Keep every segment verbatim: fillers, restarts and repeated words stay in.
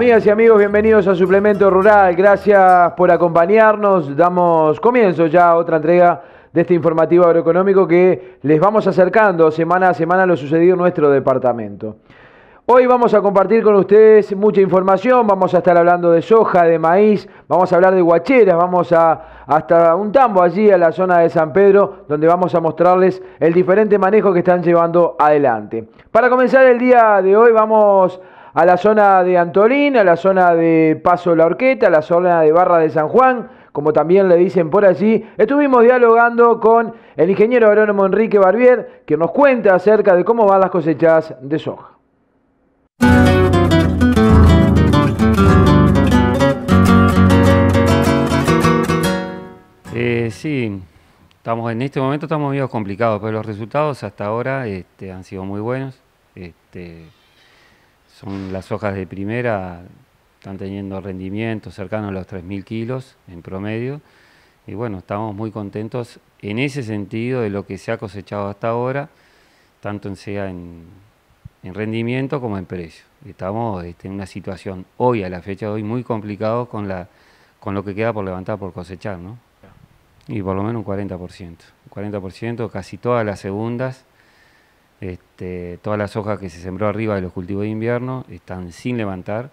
Amigas y amigos, bienvenidos a Suplemento Rural. Gracias por acompañarnos. Damos comienzo ya a otra entrega de este informativo agroeconómico que les vamos acercando semana a semana lo sucedido en nuestro departamento. Hoy vamos a compartir con ustedes mucha información, vamos a estar hablando de soja, de maíz, vamos a hablar de guacheras, vamos a hasta un tambo allí a la zona de San Pedro, donde vamos a mostrarles el diferente manejo que están llevando adelante. Para comenzar el día de hoy vamos a la zona de Antolín, a la zona de Paso La Horqueta, a la zona de Barra de San Juan, como también le dicen por allí. Estuvimos dialogando con el ingeniero agrónomo Enrique Barbier, que nos cuenta acerca de cómo van las cosechas de soja. Eh, sí, estamos en este momento estamos medio complicados, pero los resultados hasta ahora este, han sido muy buenos. Este, son las hojas de primera, están teniendo rendimientos cercanos a los tres mil kilos en promedio. Y bueno, estamos muy contentos en ese sentido de lo que se ha cosechado hasta ahora, tanto en sea en, en rendimiento como en precio. Estamos este, en una situación hoy, a la fecha de hoy, muy complicado con, la, con lo que queda por levantar, por cosechar, ¿no? Y por lo menos un cuarenta por ciento. Un cuarenta por ciento, casi todas las segundas, este, todas las hojas que se sembró arriba de los cultivos de invierno están sin levantar,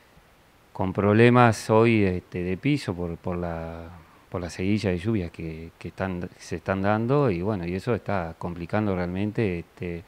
con problemas hoy este, de piso por, por, la, por la seguilla de lluvias que, que, están, que se están dando, y bueno, y eso está complicando realmente este,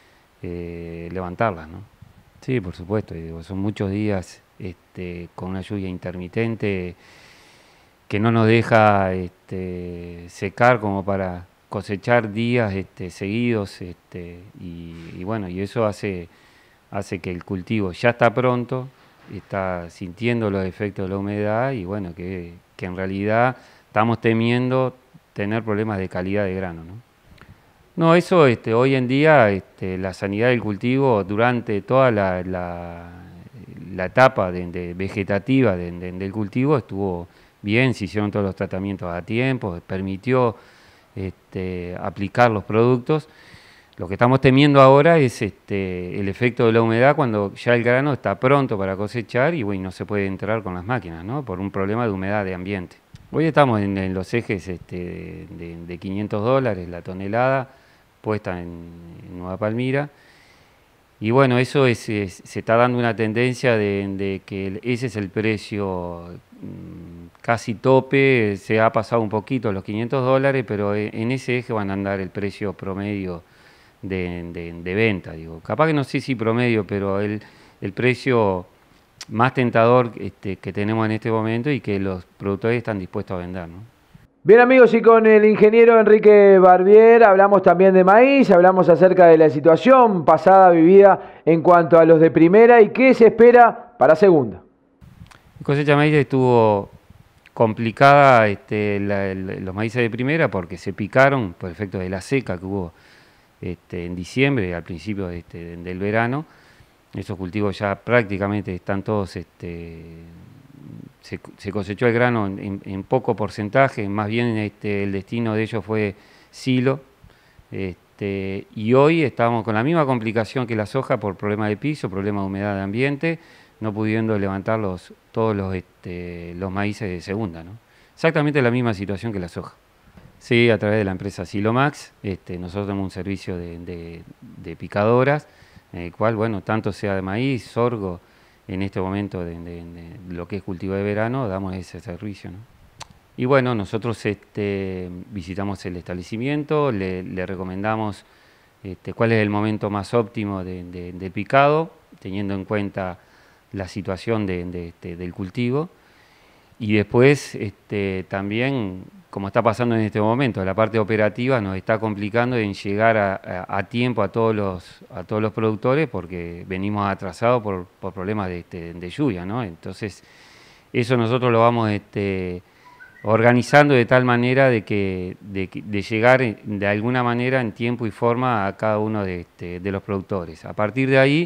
eh, levantarlas, ¿no? Sí, por supuesto, digo, son muchos días este, con una lluvia intermitente que no nos deja este, secar como para cosechar días este, seguidos, este, y, y bueno, y eso hace, hace que el cultivo ya está pronto, está sintiendo los efectos de la humedad, y bueno, que, que en realidad estamos temiendo tener problemas de calidad de grano, ¿no? No, eso este, hoy en día este, la sanidad del cultivo durante toda la, la, la etapa de, de vegetativa de, de, del cultivo estuvo bien, se hicieron todos los tratamientos a tiempo, permitió este, aplicar los productos. Lo que estamos temiendo ahora es este, el efecto de la humedad cuando ya el grano está pronto para cosechar y bueno, no se puede entrar con las máquinas, ¿no? Por un problema de humedad de ambiente. Hoy estamos en, en los ejes este, de, de quinientos dólares la tonelada puesta en, en Nueva Palmira. Y bueno, eso es, es, se está dando una tendencia de, de que ese es el precio mmm, casi tope, se ha pasado un poquito los quinientos dólares, pero en ese eje van a andar el precio promedio de, de, de venta. Digo. Capaz que no sé si promedio, pero el, el precio más tentador este, que tenemos en este momento y que los productores están dispuestos a vender, ¿no? Bien amigos, y con el ingeniero Enrique Barbier hablamos también de maíz, hablamos acerca de la situación pasada vivida en cuanto a los de primera y qué se espera para segunda. La cosecha de maíz estuvo complicada, este, la, el, los maíces de primera, porque se picaron por efecto de la seca que hubo este, en diciembre, al principio de este, del verano. Esos cultivos ya prácticamente están todos... Este, Se, se cosechó el grano en, en, en poco porcentaje, más bien este, el destino de ellos fue silo, este, y hoy estamos con la misma complicación que la soja por problema de piso, problema de humedad de ambiente, no pudiendo levantar los, todos los, este, los maíces de segunda, ¿no? Exactamente la misma situación que la soja. Sí, a través de la empresa Silomax, este, nosotros tenemos un servicio de, de, de picadoras, en el cual, bueno, tanto sea de maíz, sorgo, en este momento de, de, de lo que es cultivo de verano, damos ese servicio, ¿no? Y bueno, nosotros este, visitamos el establecimiento, le, le recomendamos este, cuál es el momento más óptimo de, de, de picado, teniendo en cuenta la situación de, de, de, del cultivo. Y después este, también, como está pasando en este momento, la parte operativa nos está complicando en llegar a, a, a tiempo a todos los a todos los productores porque venimos atrasados por, por problemas de, de, de lluvia, ¿no? Entonces, eso nosotros lo vamos este, organizando de tal manera de que de, de llegar de alguna manera en tiempo y forma a cada uno de, este, de los productores. A partir de ahí,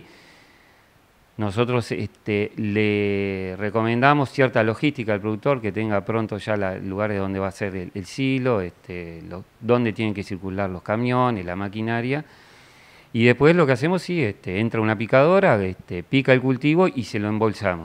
nosotros este, le recomendamos cierta logística al productor, que tenga pronto ya los lugares donde va a ser el, el silo, este, lo, donde tienen que circular los camiones, la maquinaria. Y después lo que hacemos, sí, este, entra una picadora, este, pica el cultivo y se lo embolsamos.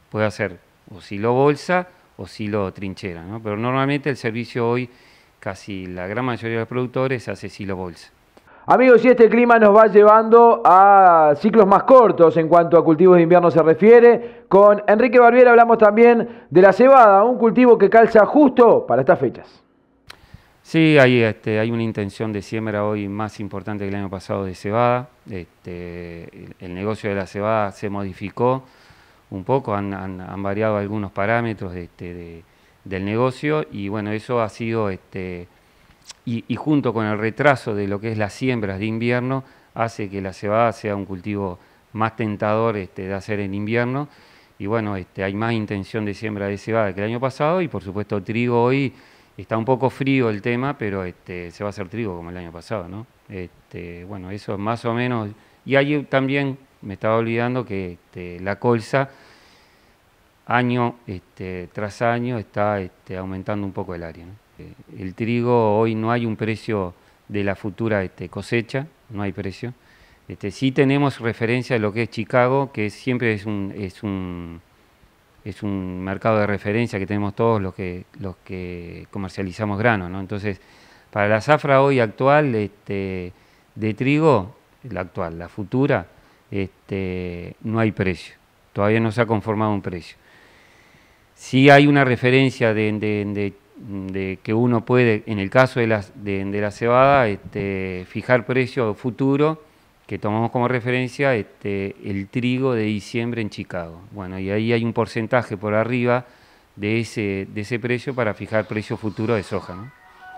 puede hacer o silo bolsa o silo trinchera, ¿no? Pero normalmente el servicio hoy, casi la gran mayoría de los productores hace silo bolsa. Amigos, y este clima nos va llevando a ciclos más cortos en cuanto a cultivos de invierno se refiere. Con Enrique Barbieri hablamos también de la cebada, un cultivo que calza justo para estas fechas. Sí, hay, este, hay una intención de siembra hoy más importante que el año pasado de cebada. Este, el, el negocio de la cebada se modificó un poco, han, han, han variado algunos parámetros de, este, de, del negocio y bueno, eso ha sido... Este, Y, y junto con el retraso de lo que es las siembras de invierno, hace que la cebada sea un cultivo más tentador este, de hacer en invierno. Y bueno, este, hay más intención de siembra de cebada que el año pasado y por supuesto trigo hoy está un poco frío el tema, pero este, se va a hacer trigo como el año pasado, ¿no? Este, bueno, eso es más o menos. Y ahí también me estaba olvidando que este, la colza año este, tras año está este, aumentando un poco el área, ¿no? El trigo hoy no hay un precio de la futura este, cosecha, no hay precio. Este, sí tenemos referencia de lo que es Chicago, que siempre es un, es un, es un mercado de referencia que tenemos todos los que, los que comercializamos grano, ¿no? Entonces, para la zafra hoy actual este, de trigo, la actual, la futura, este, no hay precio. Todavía no se ha conformado un precio. Sí hay una referencia de, de, de de que uno puede, en el caso de la, de, de la cebada, este, fijar precio futuro, que tomamos como referencia este, el trigo de diciembre en Chicago. Bueno, y ahí hay un porcentaje por arriba de ese, de ese precio para fijar precio futuro de soja, ¿no?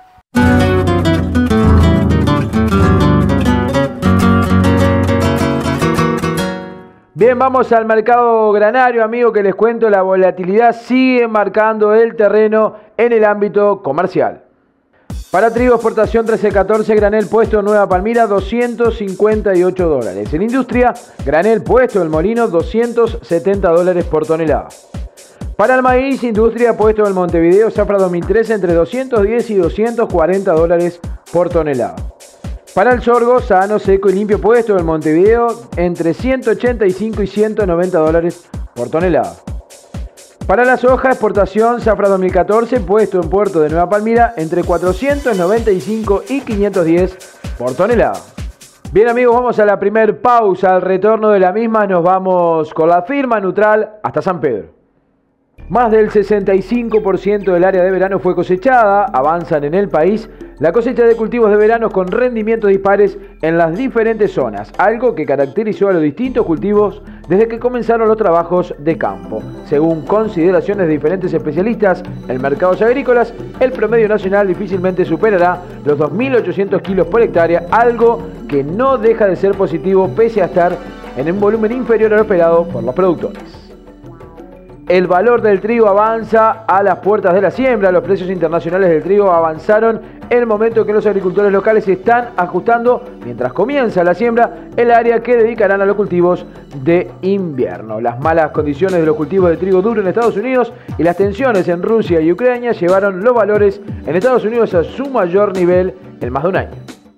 Bien, vamos al mercado granario, amigo, que les cuento, la volatilidad sigue marcando el terreno en el ámbito comercial. Para trigo, exportación trece catorce, granel puesto Nueva Palmira, doscientos cincuenta y ocho dólares. En industria, granel puesto El Molino, doscientos setenta dólares por tonelada. Para el maíz, industria puesto El Montevideo, zafra dos mil trece, entre doscientos diez y doscientos cuarenta dólares por tonelada. Para el sorgo, sano, seco y limpio puesto en Montevideo, entre ciento ochenta y cinco y ciento noventa dólares por tonelada. Para la soja, exportación, zafra dos mil catorce, puesto en Puerto de Nueva Palmira, entre cuatrocientos noventa y cinco y quinientos diez por tonelada. Bien, amigos, vamos a la primer pausa. Al retorno de la misma nos vamos con la firma Nutral hasta San Pedro. Más del sesenta y cinco por ciento del área de verano fue cosechada, avanzan en el país la cosecha de cultivos de verano con rendimientos dispares en las diferentes zonas, algo que caracterizó a los distintos cultivos desde que comenzaron los trabajos de campo. Según consideraciones de diferentes especialistas en mercados agrícolas, el promedio nacional difícilmente superará los dos mil ochocientos kilos por hectárea, algo que no deja de ser positivo pese a estar en un volumen inferior a lo esperado por los productores. El valor del trigo avanza a las puertas de la siembra. Los precios internacionales del trigo avanzaron en el momento que los agricultores locales se están ajustando mientras comienza la siembra, el área que dedicarán a los cultivos de invierno. Las malas condiciones de los cultivos de trigo duro en Estados Unidos y las tensiones en Rusia y Ucrania llevaron los valores en Estados Unidos a su mayor nivel en más de un año.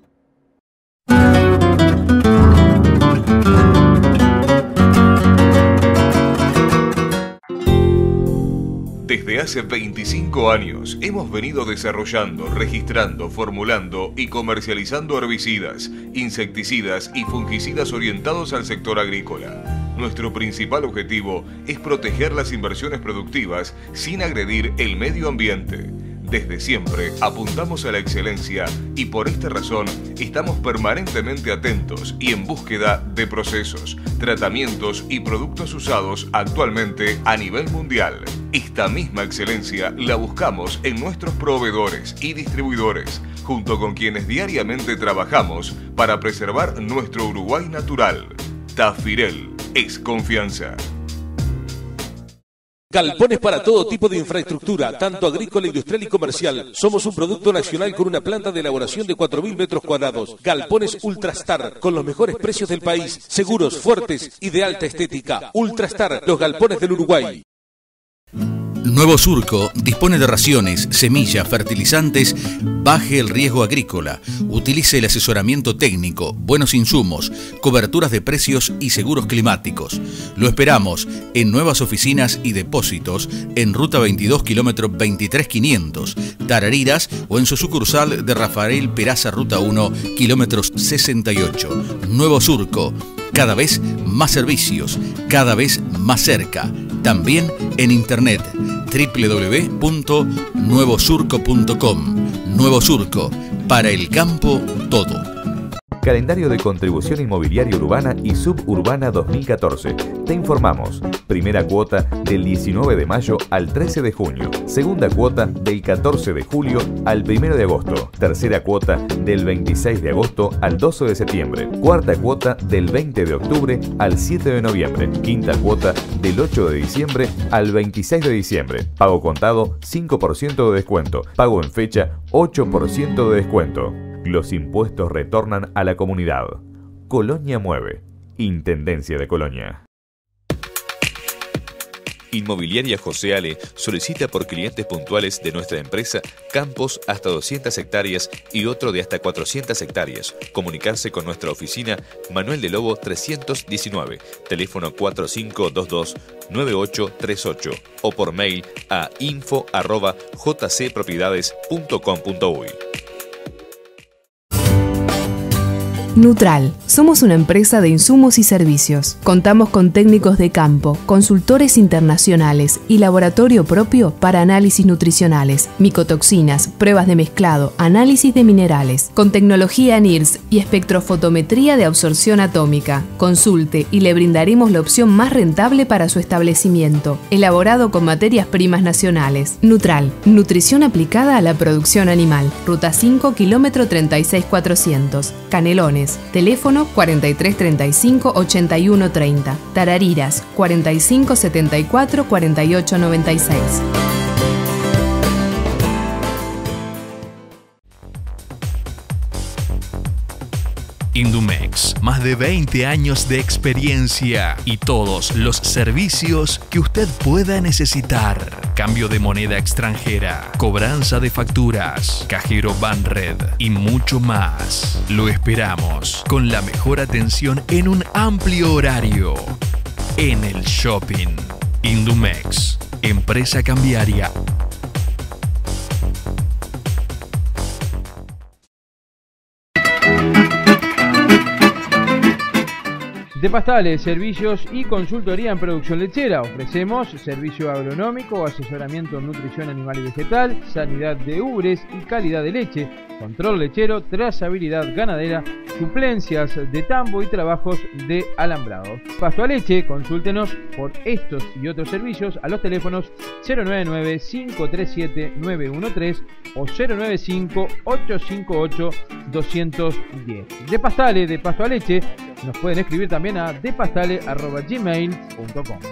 Desde hace veinticinco años hemos venido desarrollando, registrando, formulando y comercializando herbicidas, insecticidas y fungicidas orientados al sector agrícola. Nuestro principal objetivo es proteger las inversiones productivas sin agredir el medio ambiente. Desde siempre apuntamos a la excelencia y por esta razón estamos permanentemente atentos y en búsqueda de procesos, tratamientos y productos usados actualmente a nivel mundial. Esta misma excelencia la buscamos en nuestros proveedores y distribuidores, junto con quienes diariamente trabajamos para preservar nuestro Uruguay natural. Tafirel es confianza. Galpones para todo tipo de infraestructura, tanto agrícola, industrial y comercial. Somos un producto nacional con una planta de elaboración de cuatro mil metros cuadrados. Galpones Ultrastar, con los mejores precios del país. Seguros, fuertes y de alta estética. Ultrastar, los galpones del Uruguay. Nuevo Surco dispone de raciones, semillas, fertilizantes. Baje el riesgo agrícola. Utilice el asesoramiento técnico, buenos insumos, coberturas de precios y seguros climáticos. Lo esperamos en nuevas oficinas y depósitos en Ruta veintidós, kilómetro veintitrés mil quinientos, Tarariras, o en su sucursal de Rafael Peraza, Ruta uno, kilómetros sesenta y ocho. Nuevo Surco. Cada vez más servicios, cada vez más cerca. También en internet doble u doble u doble u punto nuevo surco punto com. Nuevo Surco, para el campo todo. Calendario de contribución inmobiliaria urbana y suburbana dos mil catorce. Te informamos. Primera cuota del diecinueve de mayo al trece de junio. Segunda cuota del catorce de julio al primero de agosto. Tercera cuota del veintiséis de agosto al doce de septiembre. Cuarta cuota del veinte de octubre al siete de noviembre. Quinta cuota del ocho de diciembre al veintiséis de diciembre. Pago contado cinco por ciento de descuento. Pago en fecha ocho por ciento de descuento. Los impuestos retornan a la comunidad. Colonia Mueve. Intendencia de Colonia. Inmobiliaria José Ale solicita por clientes puntuales de nuestra empresa campos hasta doscientas hectáreas y otro de hasta cuatrocientas hectáreas. Comunicarse con nuestra oficina Manuel de Lobo trescientos diecinueve, teléfono cuatro cinco dos dos nueve ocho tres ocho o por mail a info arroba j c propiedades punto com punto uy. Nutral. Somos una empresa de insumos y servicios. Contamos con técnicos de campo, consultores internacionales y laboratorio propio para análisis nutricionales, micotoxinas, pruebas de mezclado, análisis de minerales, con tecnología N I R S y espectrofotometría de absorción atómica. Consulte y le brindaremos la opción más rentable para su establecimiento, elaborado con materias primas nacionales. Nutral. Nutrición aplicada a la producción animal. Ruta cinco, kilómetro treinta y seis mil cuatrocientos. Canelones. Teléfono cuarenta y tres treinta y cinco ochenta y uno treinta. Tarariras cuarenta y cinco setenta y cuatro cuarenta y ocho noventa y seis. Indumex, más de veinte años de experiencia y todos los servicios que usted pueda necesitar. Cambio de moneda extranjera, cobranza de facturas, cajero Banred y mucho más. Lo esperamos con la mejor atención en un amplio horario. En el shopping. Indumex, empresa cambiaria. De Pastales, servicios y consultoría en producción lechera. Ofrecemos servicio agronómico, asesoramiento en nutrición animal y vegetal, sanidad de ubres y calidad de leche, control lechero, trazabilidad ganadera, suplencias de tambo y trabajos de alambrado. Pasto a Leche, consúltenos por estos y otros servicios a los teléfonos cero nueve nueve cinco tres siete nueve uno tres o cero nueve cinco ocho cinco ocho dos uno cero. De Pastales, de Pasto a Leche, nos pueden escribir también a depastale arroba gmail punto com.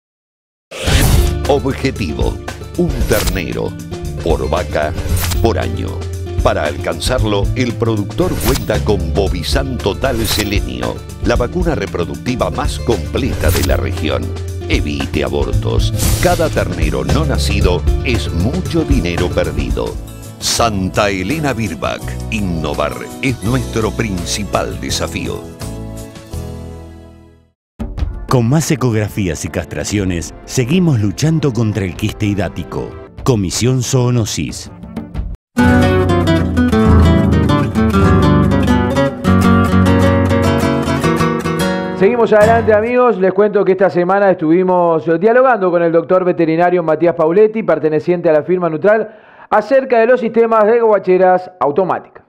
Objetivo: un ternero por vaca por año. Para alcanzarlo, el productor cuenta con Bovizan Total Selenio, la vacuna reproductiva más completa de la región. Evite abortos. Cada ternero no nacido es mucho dinero perdido. Santa Elena Birbac. Innovar es nuestro principal desafío. Con más ecografías y castraciones, seguimos luchando contra el quiste hidático. Comisión Zoonosis. Seguimos adelante, amigos. Les cuento que esta semana estuvimos dialogando con el doctor veterinario Matías Pauletti, perteneciente a la firma Nutral, acerca de los sistemas de guacheras automáticas.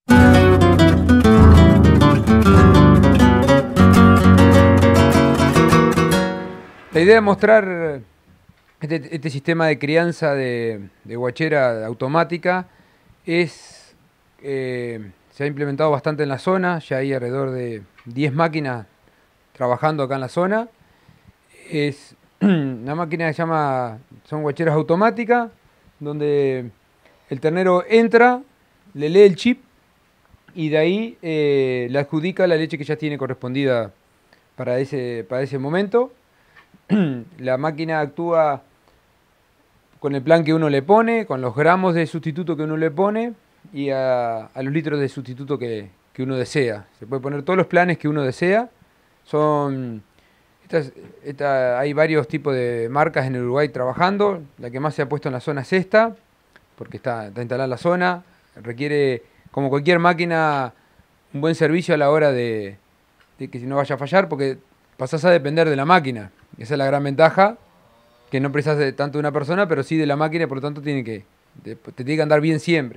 La idea es mostrar este, este sistema de crianza de, de guachera automática. Es, eh, se ha implementado bastante en la zona, ya hay alrededor de diez máquinas trabajando acá en la zona. Es una máquina que se llama, son guacheras automáticas, donde el ternero entra, le lee el chip y de ahí eh, le adjudica la leche que ya tiene correspondida para ese, para ese momento. La máquina actúa con el plan que uno le pone, con los gramos de sustituto que uno le pone y a, a los litros de sustituto que, que uno desea. Se puede poner todos los planes que uno desea. Son, estas, esta, hay varios tipos de marcas en Uruguay trabajando. La que más se ha puesto en la zona es esta, porque está, está instalada en la zona. Requiere, como cualquier máquina, un buen servicio a la hora de, de que no vaya a fallar, porque pasás a depender de la máquina. Esa es la gran ventaja, que no precisas de tanto de una persona, pero sí de la máquina, por lo tanto tiene que, te, te tiene que andar bien siempre.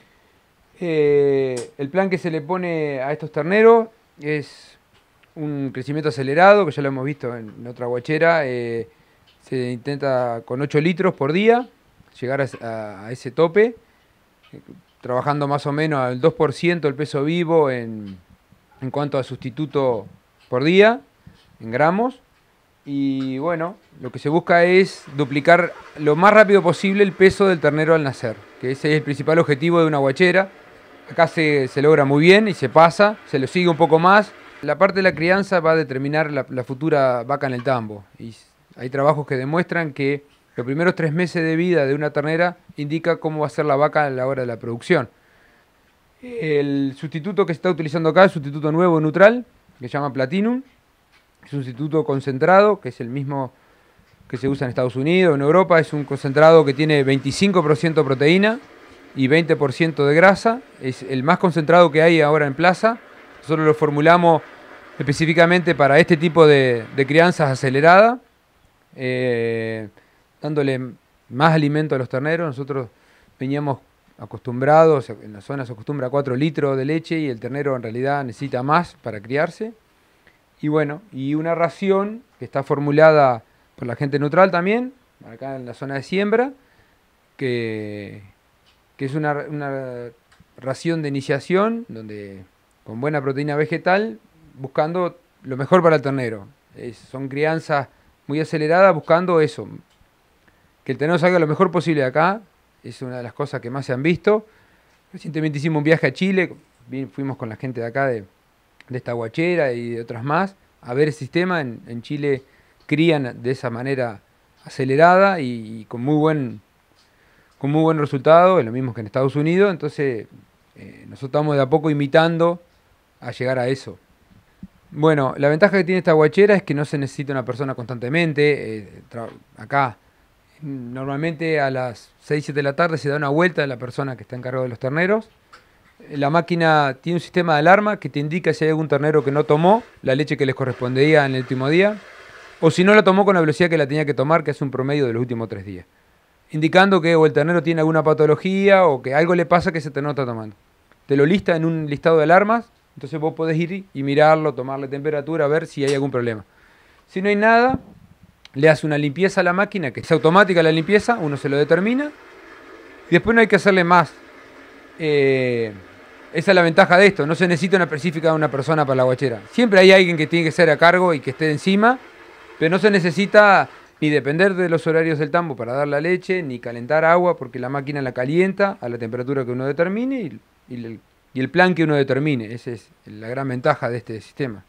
Eh, el plan que se le pone a estos terneros es un crecimiento acelerado, que ya lo hemos visto en, en otra guachera. Eh, se intenta con ocho litros por día llegar a, a, a ese tope, eh, trabajando más o menos al dos por ciento del peso vivo en, en cuanto a sustituto por día, en gramos. Y bueno, lo que se busca es duplicar lo más rápido posible el peso del ternero al nacer, que ese es el principal objetivo de una guachera. Acá se, se logra muy bien y se pasa, se lo sigue un poco más. La parte de la crianza va a determinar la, la futura vaca en el tambo. Y hay trabajos que demuestran que los primeros tres meses de vida de una ternera indica cómo va a ser la vaca a la hora de la producción. El sustituto que se está utilizando acá es un sustituto nuevo neutral, que se llama Platinum. Es un sustituto concentrado, que es el mismo que se usa en Estados Unidos, en Europa. Es un concentrado que tiene veinticinco por ciento proteína y veinte por ciento de grasa. Es el más concentrado que hay ahora en plaza. Nosotros lo formulamos específicamente para este tipo de, de crianzas aceleradas, eh, dándole más alimento a los terneros. Nosotros veníamos acostumbrados, en la zona se acostumbra a cuatro litros de leche y el ternero en realidad necesita más para criarse. Y bueno, y una ración que está formulada por la gente neutral también, acá en la zona de siembra, que, que es una, una ración de iniciación, donde con buena proteína vegetal, buscando lo mejor para el ternero. Es, son crianzas muy aceleradas, buscando eso, que el ternero salga lo mejor posible de acá. Es una de las cosas que más se han visto. Recientemente hicimos un viaje a Chile, fuimos con la gente de acá de... de esta guachera y de otras más, a ver el sistema. En, en Chile crían de esa manera acelerada y, y con muy buen con muy buen resultado, es lo mismo que en Estados Unidos. Entonces eh, nosotros estamos de a poco imitando a llegar a eso. Bueno, la ventaja que tiene esta guachera es que no se necesita una persona constantemente. Eh, acá normalmente a las seis, siete de la tarde se da una vuelta a la persona que está encargada de los terneros. La máquina tiene un sistema de alarma que te indica si hay algún ternero que no tomó la leche que les correspondía en el último día, o si no la tomó con la velocidad que la tenía que tomar, que es un promedio de los últimos tres días. Indicando que o el ternero tiene alguna patología o que algo le pasa que ese ternero está tomando. Te lo lista en un listado de alarmas, entonces vos podés ir y mirarlo, tomarle temperatura, ver si hay algún problema. Si no hay nada, le hace una limpieza a la máquina, que es automática la limpieza, uno se lo determina, y después no hay que hacerle más. Eh, esa es la ventaja de esto, no se necesita una específica de una persona para la guachera. Siempre hay alguien que tiene que ser a cargo y que esté encima, pero no se necesita ni depender de los horarios del tambo para dar la leche, ni calentar agua, porque la máquina la calienta a la temperatura que uno determine y, y, el, y el plan que uno determine. Esa es la gran ventaja de este sistema.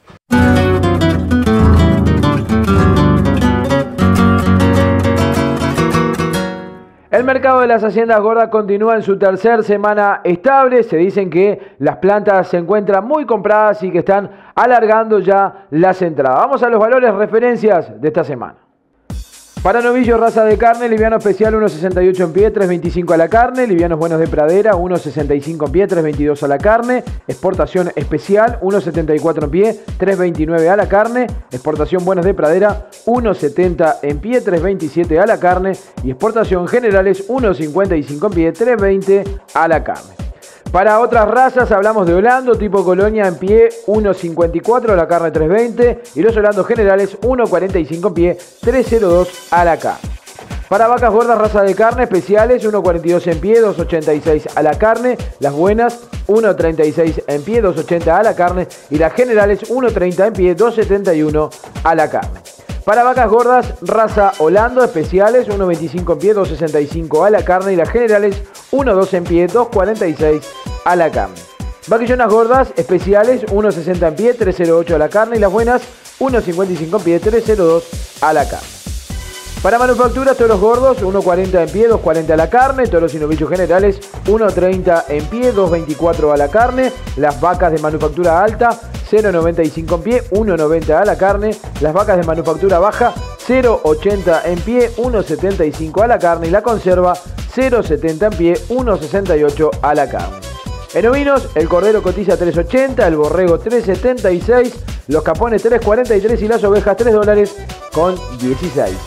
El mercado de las haciendas gordas continúa en su tercera semana estable. Se dicen que las plantas se encuentran muy compradas y que están alargando ya las entradas. Vamos a los valores referencias de esta semana. Para novillos, raza de carne, liviano especial uno sesenta y ocho en pie, tres veinticinco a la carne. Livianos buenos de pradera, uno sesenta y cinco en pie, tres veintidós a la carne. Exportación especial, uno setenta y cuatro en pie, tres veintinueve a la carne. Exportación buenos de pradera, uno setenta en pie, tres veintisiete a la carne. Y exportación generales, uno cincuenta y cinco en pie, tres veinte a la carne. Para otras razas hablamos de Holando, tipo colonia en pie, uno cincuenta y cuatro, la carne tres veinte. Y los holandos generales, uno cuarenta y cinco en pie, tres cero dos a la carne. Para vacas gordas, raza de carne, especiales, uno cuarenta y dos en pie, dos ochenta y seis a la carne. Las buenas, uno treinta y seis en pie, dos ochenta a la carne. Y las generales, uno treinta en pie, dos setenta y uno a la carne. Para vacas gordas, raza Holando, especiales, uno veinticinco en pie, dos sesenta y cinco a la carne. Y las generales, uno doce en pie, dos cuarenta y seis a la carne. Vaquillonas gordas, especiales, uno sesenta en pie, tres cero ocho a la carne. Y las buenas, uno cincuenta y cinco en pie, tres cero dos a la carne. Para manufacturas, toros gordos, uno cuarenta en pie, dos cuarenta a la carne. Toros y novillos generales, uno treinta en pie, dos veinticuatro a la carne. Las vacas de manufactura alta, cero noventa y cinco en pie, uno noventa a la carne. Las vacas de manufactura baja, cero ochenta en pie, uno setenta y cinco a la carne. Y la conserva, cero setenta en pie, uno sesenta y ocho a la carne. En ovinos, el cordero cotiza tres ochenta, el borrego tres setenta y seis, los capones tres cuarenta y tres y las ovejas tres dólares con dieciséis.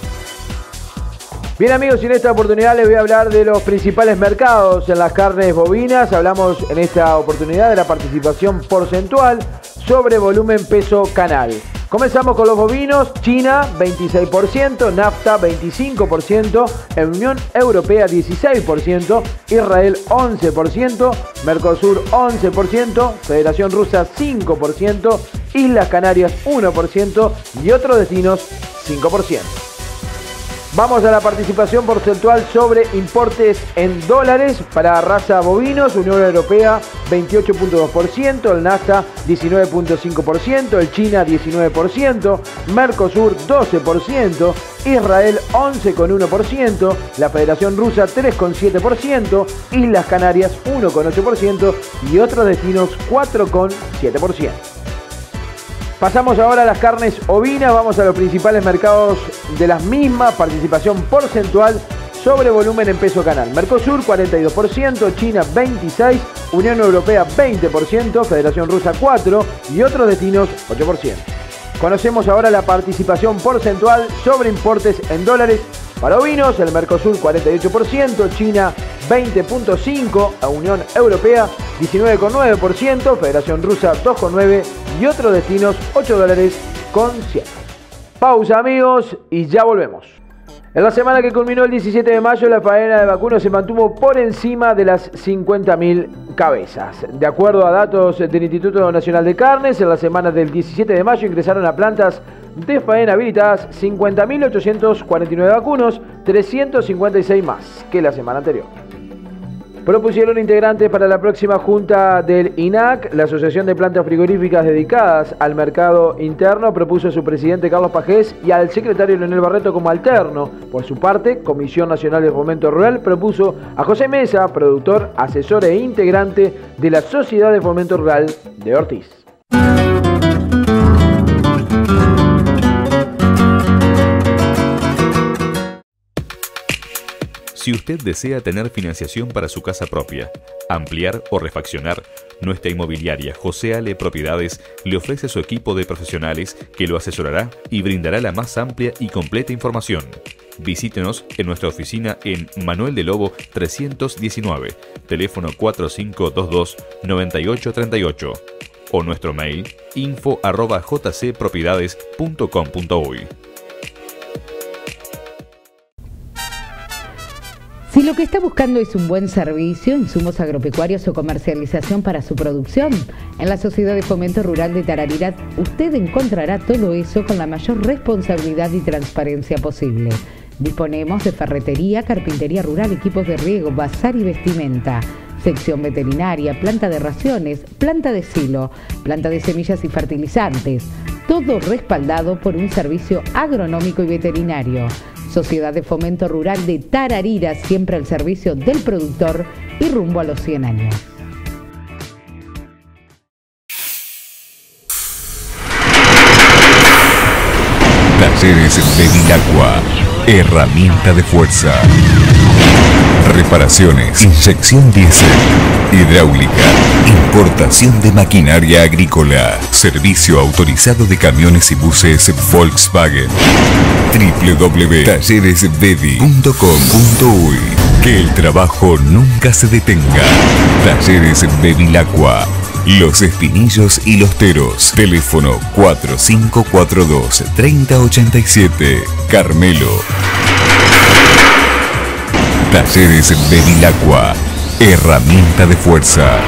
Bien amigos, y en esta oportunidad les voy a hablar de los principales mercados en las carnes bovinas. Hablamos en esta oportunidad de la participación porcentual sobre volumen peso canal. Comenzamos con los bovinos. China veintiséis por ciento, NAFTA veinticinco por ciento, Unión Europea dieciséis por ciento, Israel once por ciento, Mercosur once por ciento, Federación Rusa cinco por ciento, Islas Canarias uno por ciento y otros destinos cinco por ciento. Vamos a la participación porcentual sobre importes en dólares para raza bovinos. Unión Europea veintiocho punto dos por ciento, el NAFTA diecinueve punto cinco por ciento, el China diecinueve por ciento, Mercosur doce por ciento, Israel once coma uno por ciento, la Federación Rusa tres coma siete por ciento, Islas Canarias uno coma ocho por ciento y otros destinos cuatro coma siete por ciento. Pasamos ahora a las carnes ovinas, vamos a los principales mercados de las mismas, participación porcentual sobre volumen en peso canal. Mercosur cuarenta y dos por ciento, China veintiséis por ciento, Unión Europea veinte por ciento, Federación Rusa cuatro por ciento y otros destinos ocho por ciento. Conocemos ahora la participación porcentual sobre importes en dólares. Para ovinos, el Mercosur cuarenta y ocho por ciento, China veinte punto cinco por ciento, Unión Europea diecinueve coma nueve por ciento, Federación Rusa dos coma nueve por ciento y otros destinos ocho dólares con cien. Pausa amigos y ya volvemos. En la semana que culminó el diecisiete de mayo, la faena de vacunos se mantuvo por encima de las cincuenta mil cabezas. De acuerdo a datos del Instituto Nacional de Carnes, en la semana del diecisiete de mayo ingresaron a plantas de faena habilitadas cincuenta mil ochocientos cuarenta y nueve vacunos, trescientos cincuenta y seis más que la semana anterior. Propusieron integrantes para la próxima junta del I N A C. La Asociación de Plantas Frigoríficas dedicadas al mercado interno propuso a su presidente Carlos Pajés y al secretario Leonel Barreto como alterno. Por su parte, Comisión Nacional de Fomento Rural propuso a José Mesa, productor, asesor e integrante de la Sociedad de Fomento Rural de Ortiz. Si usted desea tener financiación para su casa propia, ampliar o refaccionar, nuestra inmobiliaria José Ale Propiedades le ofrece su equipo de profesionales que lo asesorará y brindará la más amplia y completa información. Visítenos en nuestra oficina en Manuel de Lobo trescientos diecinueve, teléfono cuatro cinco dos dos, nueve ocho tres ocho o nuestro mail info arroba jcpropiedades punto com punto uy. Si lo que está buscando es un buen servicio, insumos agropecuarios o comercialización para su producción, en la Sociedad de Fomento Rural de Tarariras usted encontrará todo eso con la mayor responsabilidad y transparencia posible. Disponemos de ferretería, carpintería rural, equipos de riego, bazar y vestimenta, sección veterinaria, planta de raciones, planta de silo, planta de semillas y fertilizantes, todo respaldado por un servicio agronómico y veterinario. Sociedad de Fomento Rural de Tarariras, siempre al servicio del productor y rumbo a los cien años. Talleres Bevilacqua, herramienta de fuerza. Reparaciones, inyección diésel, hidráulica, importación de maquinaria agrícola, servicio autorizado de camiones y buses Volkswagen. doble u doble u doble u punto talleres bevi punto com punto uy. Que el trabajo nunca se detenga. Talleres Bevilacqua, Los Espinillos y Los Teros. Teléfono cuatro cinco cuatro dos, tres cero ocho siete. Carmelo. Talleres Bevilacqua, herramienta de fuerza.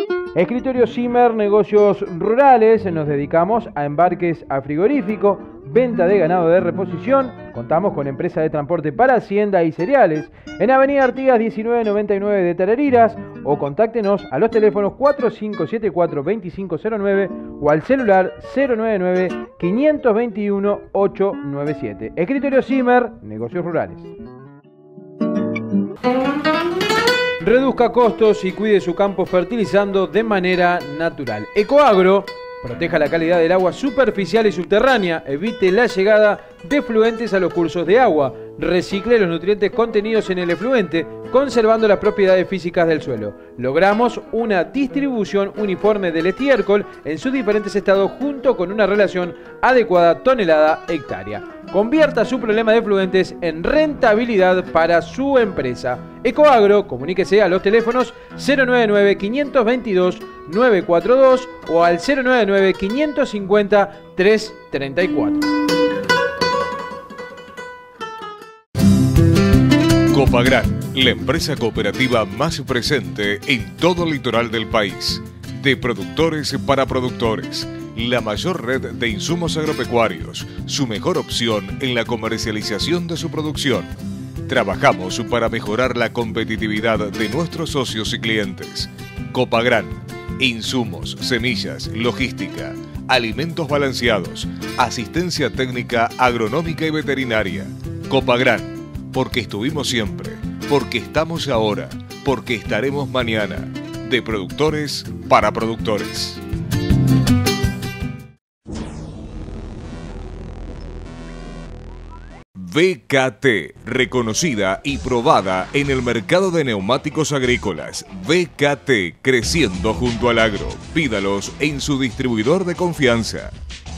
Escritorio Zimmer, negocios rurales, nos dedicamos a embarques a frigorífico, venta de ganado de reposición. Contamos con empresa de transporte para hacienda y cereales en Avenida Artigas diecinueve noventa y nueve de Tarariras, o contáctenos a los teléfonos cuatro cinco siete cuatro, dos cinco cero nueve o al celular cero nueve nueve, cinco dos uno, ocho nueve siete. Escritorio Zimmer, Negocios Rurales. Reduzca costos y cuide su campo fertilizando de manera natural. Ecoagro proteja la calidad del agua superficial y subterránea, evite la llegada de efluentes a los cursos de agua, recicle los nutrientes contenidos en el efluente, conservando las propiedades físicas del suelo. Logramos una distribución uniforme del estiércol en sus diferentes estados junto con una relación adecuada tonelada-hectárea. Convierta su problema de efluentes en rentabilidad para su empresa. Ecoagro, comuníquese a los teléfonos cero nueve nueve, cinco dos dos, nueve cuatro dos o al cero nueve nueve, cinco cinco cero, tres tres cuatro. Copagran, la empresa cooperativa más presente en todo el litoral del país. De productores para productores. La mayor red de insumos agropecuarios, su mejor opción en la comercialización de su producción. Trabajamos para mejorar la competitividad de nuestros socios y clientes. Copagran, insumos, semillas, logística, alimentos balanceados, asistencia técnica agronómica y veterinaria. Copagran, porque estuvimos siempre, porque estamos ahora, porque estaremos mañana. De productores para productores. V K T, reconocida y probada en el mercado de neumáticos agrícolas. V K T, creciendo junto al agro. Pídalos en su distribuidor de confianza.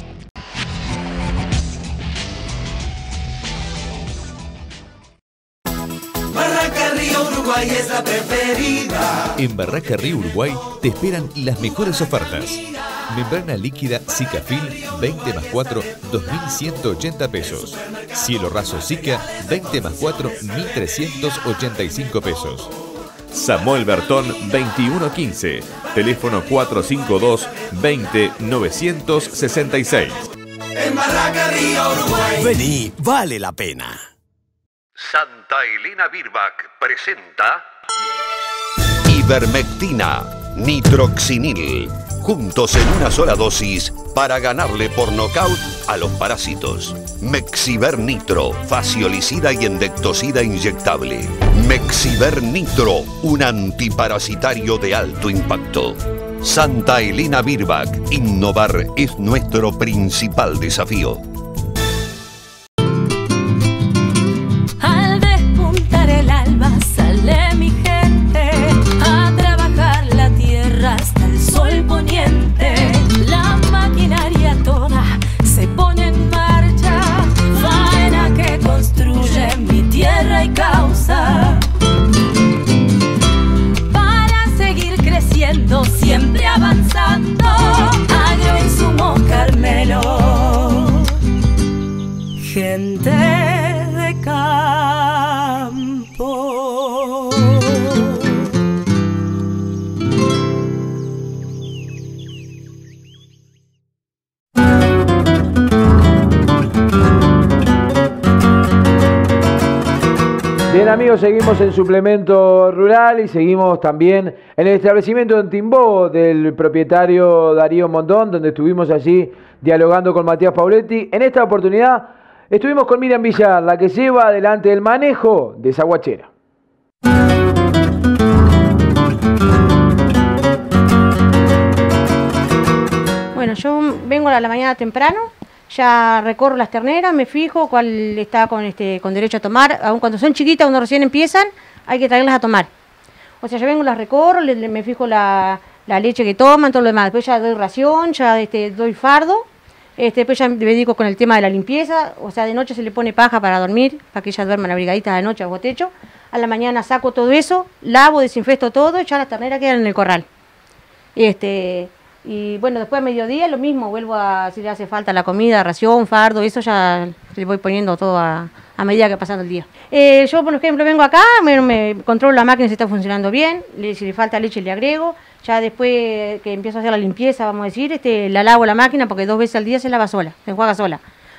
Barraca Río Uruguay es la preferida. En Barraca Río Uruguay te esperan las mejores ofertas. Membrana líquida Zicafil veinte más cuatro, dos mil ciento ochenta pesos. Cielo raso Zika veinte más cuatro, mil trescientos ochenta y cinco pesos. Samuel Bertón veintiuno quince. Teléfono cuatro cinco dos, veinte, novecientos sesenta y seis. En Barraca Río Uruguay. Vení, vale la pena. Santa Elena Birbach presenta Ivermectina, nitroxinil, juntos en una sola dosis para ganarle por nocaut a los parásitos. Mexiver Nitro, faciolicida y endectocida inyectable. Mexiver Nitro, un antiparasitario de alto impacto. Santa Elena Birbach, innovar es nuestro principal desafío. Sale mi gente a trabajar la tierra hasta el sol poniente. La maquinaria toda se pone en marcha, faena que construye mi tierra y causa. Para seguir creciendo, siempre avanzando, Agroinsumo Carmelo. Gente de campo. Bien amigos, seguimos en Suplemento Rural y seguimos también en el establecimiento en Timbó del propietario Darío Mondón, donde estuvimos allí dialogando con Matías Pauletti. En esta oportunidad estuvimos con Miriam Villar, la que lleva adelante el manejo de esa guachera. Bueno, yo vengo a la mañana temprano, ya recorro las terneras, me fijo cuál está con este con derecho a tomar. Aun cuando son chiquitas, cuando recién empiezan, hay que traerlas a tomar. O sea, yo vengo, las recorro, le, le, me fijo la, la leche que toman, todo lo demás. Después ya doy ración, ya este, doy fardo. Este, después ya me dedico con el tema de la limpieza. O sea, de noche se le pone paja para dormir, para que ellas duerman abrigaditas de noche bajo techo. A la mañana saco todo eso, lavo, desinfecto todo y ya las terneras quedan en el corral. Este... Y bueno, después a mediodía lo mismo, vuelvo a, si le hace falta la comida, ración, fardo, eso ya le voy poniendo todo a, a medida que va pasando el día. Eh, yo, por ejemplo, vengo acá, me, me controlo la máquina si está funcionando bien, le, si le falta leche le agrego, ya después que empiezo a hacer la limpieza, vamos a decir, este, la lavo la máquina porque dos veces al día se lava sola, se enjuaga sola.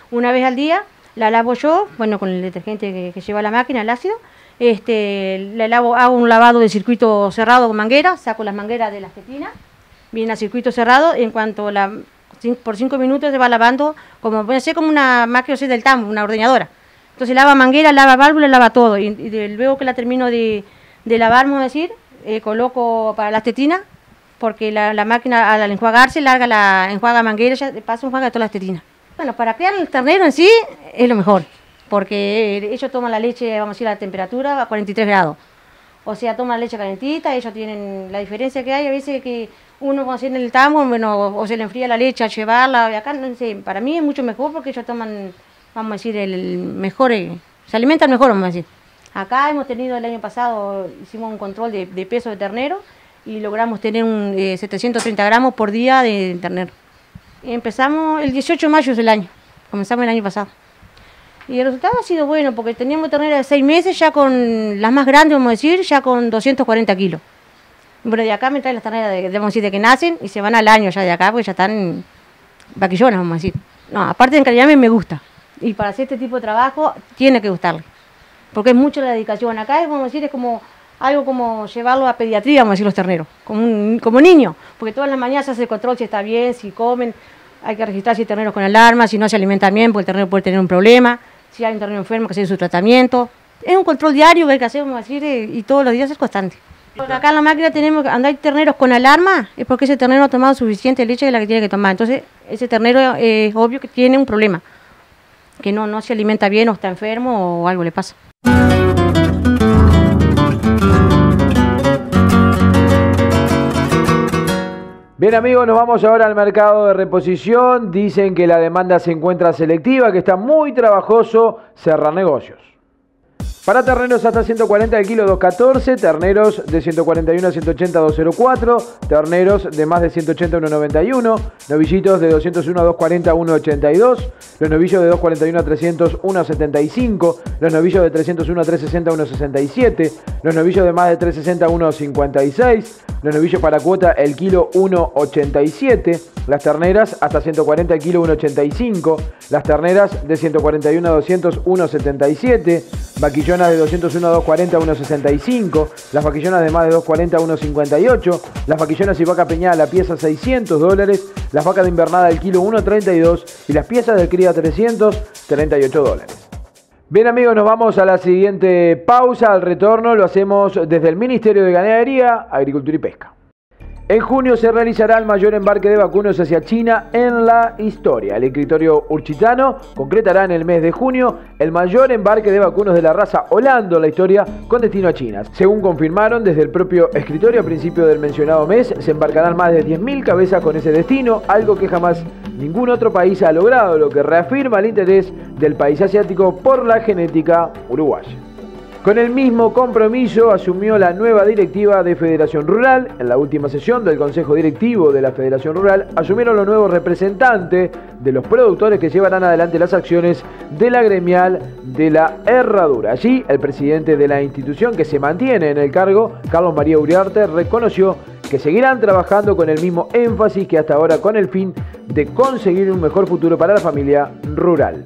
una vez al día, la lavo yo, bueno, con el detergente que, que lleva la máquina, el ácido. Este, la lavo, hago un lavado de circuito cerrado con manguera, saco las mangueras de las tetinas, viene a circuito cerrado, en cuanto la, por cinco minutos se va lavando, como puede ser como una máquina del tambo, una ordeñadora. Entonces lava manguera, lava válvula, lava todo, y, y de, luego que la termino de, de lavar, vamos a decir, eh, coloco para las tetinas, porque la, la máquina al enjuagarse larga la enjuaga manguera, ya pasa enjuaga todas las tetinas. Bueno, para criar el ternero en sí es lo mejor, porque ellos toman la leche, vamos a decir, a temperatura a cuarenta y tres grados. O sea, toman la leche calentita, ellos tienen la diferencia que hay, a veces que uno cuando en el tambo, bueno, o se le enfría la leche al llevarla, y acá, no sé, para mí es mucho mejor porque ellos toman, vamos a decir, el mejor, eh, se alimentan mejor, vamos a decir. Acá hemos tenido el año pasado, hicimos un control de, de peso de ternero y logramos tener un eh, setecientos treinta gramos por día de ternero. Empezamos el dieciocho de mayo del año, comenzamos el año pasado. Y el resultado ha sido bueno, porque teníamos ternera de seis meses, ya con las más grandes, vamos a decir, ya con doscientos cuarenta kilos. Bueno, de acá me traen las terneras, de, vamos a decir, de que nacen y se van al año ya de acá, porque ya están vaquillonas, vamos a decir. No, aparte en calidad me gusta. Y para hacer este tipo de trabajo, tiene que gustarle. Porque es mucho la dedicación. Acá, vamos a decir, es como algo como llevarlo a pediatría, vamos a decir, los terneros, como, un, como niño. Porque todas las mañanas se hace el control si está bien, si comen. Hay que registrar si hay terneros con alarma, si no se alimentan bien, porque el ternero puede tener un problema. Si hay un ternero enfermo, que hacer su tratamiento. Es un control diario que hay que hacer, vamos a decir, y todos los días es constante. Porque acá en la máquina tenemos, cuando hay terneros con alarma, es porque ese ternero ha tomado suficiente leche de la que tiene que tomar. Entonces, ese ternero eh, es obvio que tiene un problema, que no, no se alimenta bien o está enfermo o algo le pasa. Bien amigos, nos vamos ahora al mercado de reposición. Dicen que la demanda se encuentra selectiva, que está muy trabajoso cerrar negocios. Para terneros hasta ciento cuarenta el kilo dos catorce, terneros de ciento cuarenta y uno a ciento ochenta dos cero cuatro, terneros de más de ciento ochenta uno noventa y uno, novillitos de doscientos uno a doscientos cuarenta uno ochenta y dos, los novillos de doscientos cuarenta y uno a trescientos uno setenta y cinco, los novillos de trescientos uno a trescientos sesenta uno sesenta y siete, los novillos de más de trescientos sesenta uno cincuenta y seis, los novillos para cuota el kilo uno ochenta y siete, las terneras hasta ciento cuarenta el kilo uno ochenta y cinco, las terneras de ciento cuarenta y uno a doscientos uno setenta y siete, vaquillonas de doscientos uno a doscientos cuarenta a uno sesenta y cinco, las vaquillonas de más de doscientos cuarenta a uno cincuenta y ocho, las vaquillonas y vaca peñada la pieza seiscientos dólares, las vacas de invernada del kilo uno treinta y dos y las piezas de cría trescientos treinta y ocho dólares. Bien amigos, nos vamos a la siguiente pausa. Al retorno lo hacemos desde el Ministerio de Ganadería, Agricultura y Pesca. En junio se realizará el mayor embarque de vacunos hacia China en la historia. El escritorio urchitano concretará en el mes de junio el mayor embarque de vacunos de la raza Holando en la historia con destino a China. Según confirmaron desde el propio escritorio, a principio del mencionado mes se embarcarán más de diez mil cabezas con ese destino, algo que jamás ningún otro país ha logrado, lo que reafirma el interés del país asiático por la genética uruguaya. Con el mismo compromiso asumió la nueva directiva de Federación Rural. En la última sesión del Consejo Directivo de la Federación Rural asumieron los nuevos representantes de los productores que llevarán adelante las acciones de la gremial de la herradura. Allí, el presidente de la institución, que se mantiene en el cargo, Carlos María Uriarte, reconoció que seguirán trabajando con el mismo énfasis que hasta ahora con el fin de conseguir un mejor futuro para la familia rural.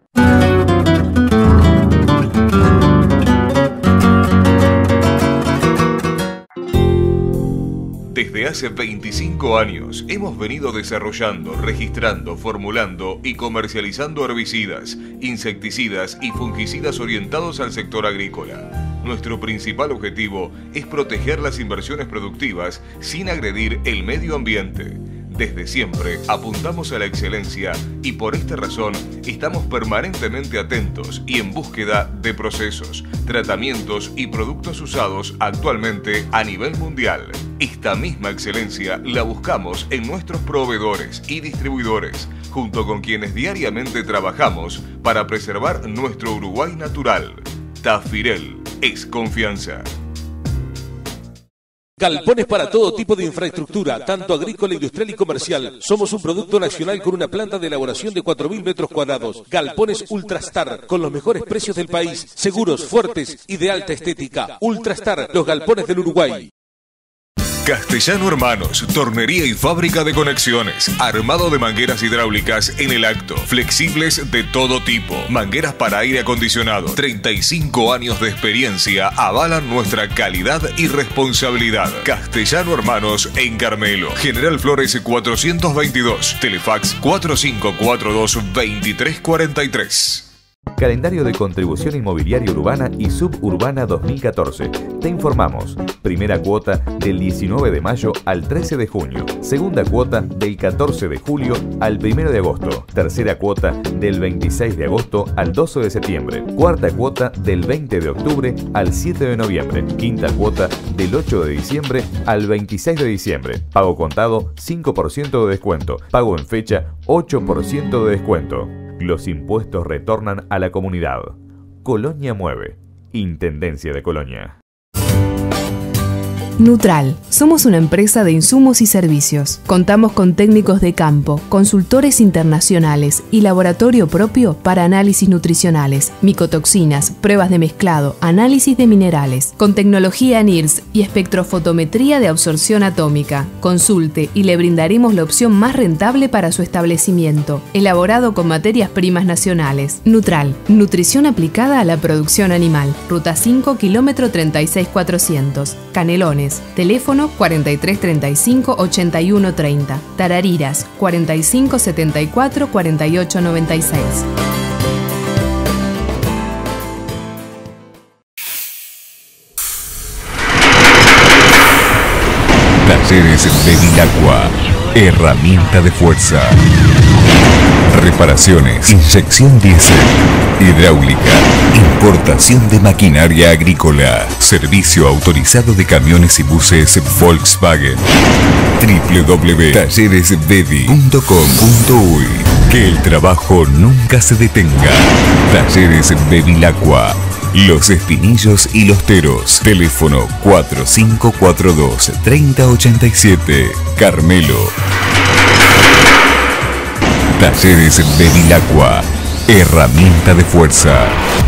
Desde hace veinticinco años hemos venido desarrollando, registrando, formulando y comercializando herbicidas, insecticidas y fungicidas orientados al sector agrícola. Nuestro principal objetivo es proteger las inversiones productivas sin agredir el medio ambiente. Desde siempre apuntamos a la excelencia y por esta razón estamos permanentemente atentos y en búsqueda de procesos, tratamientos y productos usados actualmente a nivel mundial. Esta misma excelencia la buscamos en nuestros proveedores y distribuidores, junto con quienes diariamente trabajamos para preservar nuestro Uruguay natural. Tafirel es confianza. Galpones para todo tipo de infraestructura, tanto agrícola, industrial y comercial. Somos un producto nacional con una planta de elaboración de cuatro mil metros cuadrados. Galpones Ultrastar, con los mejores precios del país. Seguros, fuertes y de alta estética. Ultrastar, los galpones del Uruguay. Castellano Hermanos, tornería y fábrica de conexiones, armado de mangueras hidráulicas en el acto, flexibles de todo tipo, mangueras para aire acondicionado. treinta y cinco años de experiencia avalan nuestra calidad y responsabilidad. Castellano Hermanos en Carmelo, General Flores cuatrocientos veintidós, Telefax cuatro cinco cuatro dos, veintitrés cuarenta y tres. Calendario de contribución inmobiliaria urbana y suburbana dos mil catorce. Te informamos. Primera cuota del diecinueve de mayo al trece de junio. Segunda cuota del catorce de julio al primero de agosto. Tercera cuota del veintiséis de agosto al doce de septiembre. Cuarta cuota del veinte de octubre al siete de noviembre. Quinta cuota del ocho de diciembre al veintiséis de diciembre. Pago contado cinco por ciento de descuento. Pago en fecha ocho por ciento de descuento. Los impuestos retornan a la comunidad. Colonia Mueve. Intendencia de Colonia. Nutral. Somos una empresa de insumos y servicios. Contamos con técnicos de campo, consultores internacionales y laboratorio propio para análisis nutricionales, micotoxinas, pruebas de mezclado, análisis de minerales, con tecnología N I R S y espectrofotometría de absorción atómica. Consulte y le brindaremos la opción más rentable para su establecimiento, elaborado con materias primas nacionales. Nutral. Nutrición aplicada a la producción animal. Ruta cinco, kilómetro treinta y seis mil cuatrocientos. Canelones. Teléfono cuarenta y tres treinta y cinco, ochenta y uno treinta. Tarariras cuarenta y cinco setenta y cuatro, cuarenta y ocho noventa y seis. Talleres Bevilacqua. Herramienta de fuerza. Reparaciones, inyección diésel, hidráulica, importación de maquinaria agrícola, servicio autorizado de camiones y buses Volkswagen. doble u doble u doble u punto talleres bevi punto com punto uy. Que el trabajo nunca se detenga. Talleres Bevilacqua. Los Espinillos y Los Teros. Teléfono cuatro cinco cuatro dos, treinta ochenta y siete. Carmelo. Talleres Bevilacqua. Herramienta de fuerza.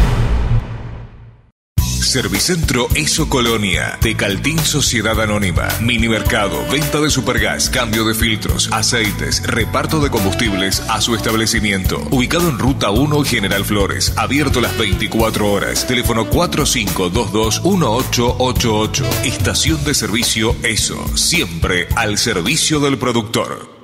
Servicentro Eso Colonia, Tecaltín Sociedad Anónima, Minimercado, venta de supergas, cambio de filtros, aceites, reparto de combustibles a su establecimiento. Ubicado en Ruta uno General Flores, abierto las veinticuatro horas. Teléfono cuatro cinco dos dos, uno ocho ocho ocho. Estación de servicio Eso, siempre al servicio del productor.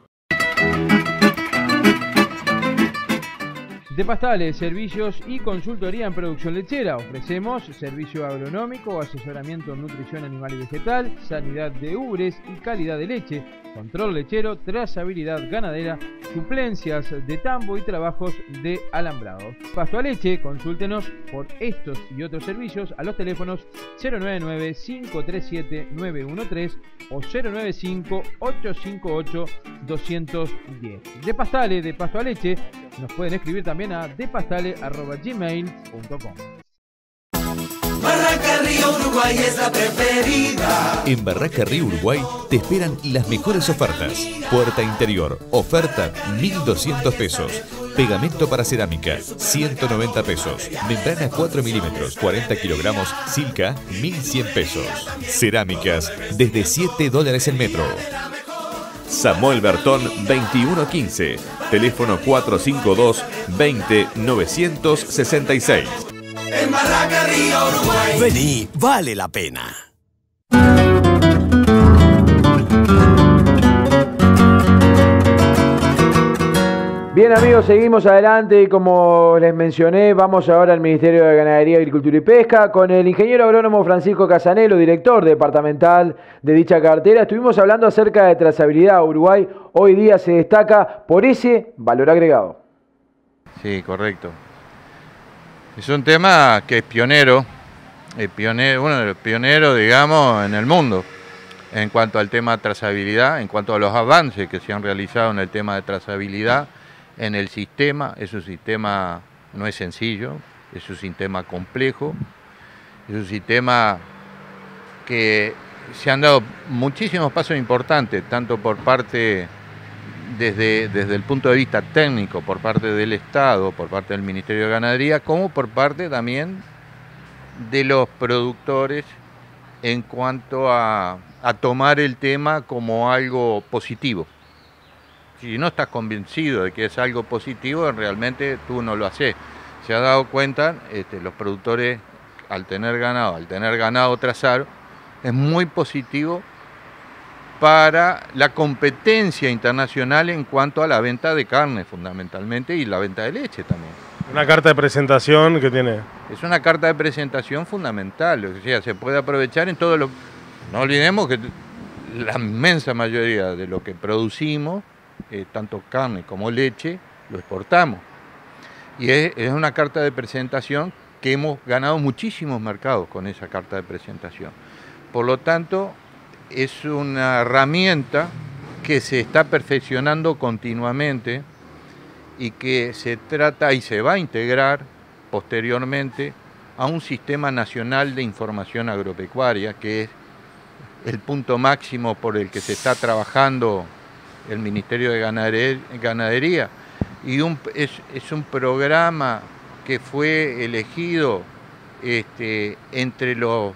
De Pastales, servicios y consultoría en producción lechera. Ofrecemos servicio agronómico, asesoramiento en nutrición animal y vegetal, sanidad de ubres y calidad de leche, control lechero, trazabilidad ganadera, suplencias de tambo y trabajos de alambrado. Pasto a Leche, consúltenos por estos y otros servicios a los teléfonos cero nueve nueve, cinco tres siete, nueve uno tres o cero nueve cinco, ocho cinco ocho, dos uno cero. De Pastales, de Pasto a Leche, nos pueden escribir también a depastale arroba gmail punto com. Barraca Río Uruguay es la preferida. En Barraca Río Uruguay te esperan las mejores ofertas. Puerta interior, oferta mil doscientos pesos. Pegamento para cerámica, ciento noventa pesos. Membrana cuatro milímetros, cuarenta kilogramos, Silca, mil cien pesos. Cerámicas, desde siete dólares el metro. Samuel Bertón veintiuno quince. Teléfono cuatro cinco dos, veinte, novecientos sesenta y seis. En Barraca Río Uruguay. Vení, vale la pena. Bien amigos, seguimos adelante y como les mencioné, vamos ahora al Ministerio de Ganadería, Agricultura y Pesca con el ingeniero agrónomo Francisco Casanelo, director departamental de dicha cartera. Estuvimos hablando acerca de trazabilidad. Uruguay hoy día se destaca por ese valor agregado. Sí, correcto. Es un tema que es pionero, es pionero, uno de los pioneros, digamos, en el mundo en cuanto al tema de trazabilidad, en cuanto a los avances que se han realizado en el tema de trazabilidad en el sistema. Es un sistema, no es sencillo, es un sistema complejo, es un sistema que se han dado muchísimos pasos importantes, tanto por parte, desde, desde el punto de vista técnico, por parte del Estado, por parte del Ministerio de Ganadería, como por parte también de los productores en cuanto a, a tomar el tema como algo positivo. Si no estás convencido de que es algo positivo, realmente tú no lo haces. Se ha dado cuenta, este, los productores, al tener ganado, al tener ganado trazado, es muy positivo para la competencia internacional en cuanto a la venta de carne, fundamentalmente, y la venta de leche también. Una carta de presentación que tiene... Es una carta de presentación fundamental, o sea, se puede aprovechar en todo lo... No olvidemos que la inmensa mayoría de lo que producimos, eh, tanto carne como leche, lo exportamos. Y es, es una carta de presentación que hemos ganado muchísimos mercados con esa carta de presentación. Por lo tanto, es una herramienta que se está perfeccionando continuamente y que se trata y se va a integrar posteriormente a un sistema nacional de información agropecuaria, que es el punto máximo por el que se está trabajando el Ministerio de Ganadería. Y un, es, es un programa que fue elegido este, entre los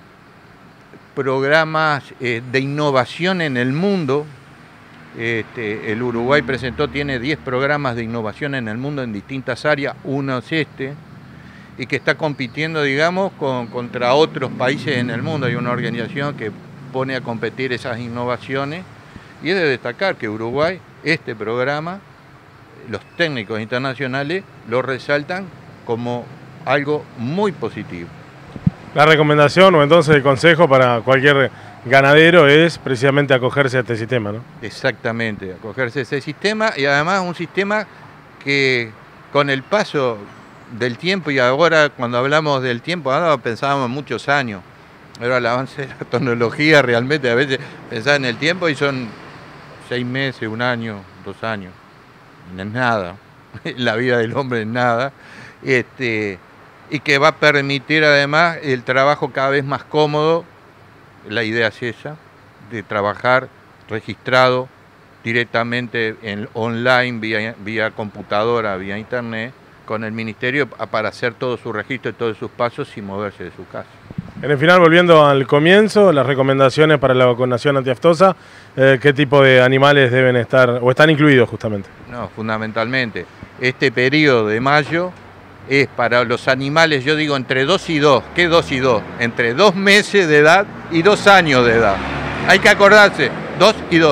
programas eh, de innovación en el mundo. Este, el Uruguay presentó, tiene diez programas de innovación en el mundo en distintas áreas, uno es este, y que está compitiendo, digamos, con, contra otros países en el mundo. Hay una organización que pone a competir esas innovaciones, y es de destacar que Uruguay, este programa, los técnicos internacionales lo resaltan como algo muy positivo. La recomendación o entonces el consejo para cualquier ganadero es precisamente acogerse a este sistema, ¿no? Exactamente, acogerse a ese sistema, y además un sistema que con el paso del tiempo, y ahora cuando hablamos del tiempo, ahora pensábamos muchos años, pero el avance de la tecnología realmente a veces pensás en el tiempo y son seis meses, un año, dos años, no es nada, la vida del hombre es nada, este, y que va a permitir además el trabajo cada vez más cómodo. La idea es esa, de trabajar registrado directamente en online, vía, vía computadora, vía internet, con el Ministerio para hacer todo su registro y todos sus pasos sin moverse de su casa. En el final, volviendo al comienzo, las recomendaciones para la vacunación antiaftosa, eh, ¿qué tipo de animales deben estar o están incluidos justamente? No, fundamentalmente, este periodo de mayo es para los animales, yo digo entre dos y dos. ¿Qué dos y dos? Entre dos meses de edad y dos años de edad. Hay que acordarse, dos y dos.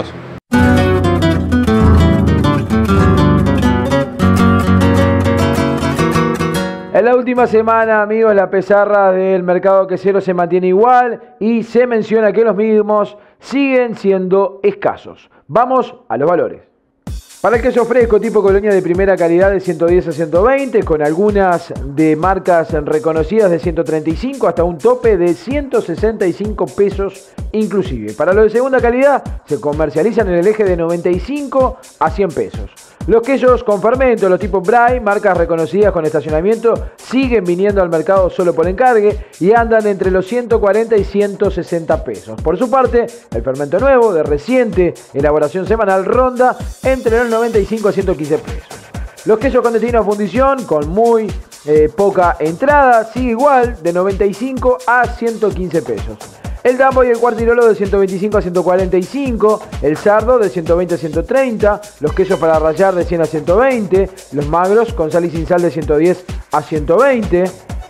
En la última semana, amigos, la pizarra del mercado quesero se mantiene igual y se menciona que los mismos siguen siendo escasos. Vamos a los valores. Para el queso fresco tipo Colonia de primera calidad de ciento diez a ciento veinte, con algunas de marcas reconocidas de ciento treinta y cinco hasta un tope de ciento sesenta y cinco pesos inclusive. Para los de segunda calidad se comercializan en el eje de noventa y cinco a cien pesos. Los quesos con fermento, los tipos Bray, marcas reconocidas con estacionamiento, siguen viniendo al mercado solo por encargue y andan entre los ciento cuarenta y ciento sesenta pesos. Por su parte, el fermento nuevo, de reciente elaboración semanal, ronda entre los noventa y cinco a ciento quince pesos. Los quesos con destino a fundición, con muy eh, poca entrada, sigue igual, de noventa y cinco a ciento quince pesos. El dambo y el cuartirolo de ciento veinticinco a ciento cuarenta y cinco, el sardo de ciento veinte a ciento treinta, los quesos para rallar de cien a ciento veinte, los magros con sal y sin sal de ciento diez a ciento veinte.